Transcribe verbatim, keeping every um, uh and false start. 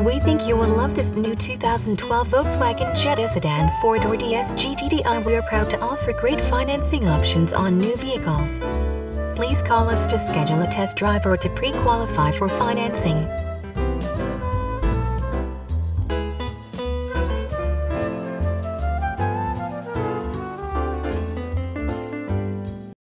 We think you will love this new two thousand twelve Volkswagen Jetta Sedan four-door D S G T D I. We are proud to offer great financing options on new vehicles. Please call us to schedule a test drive or to pre-qualify for financing.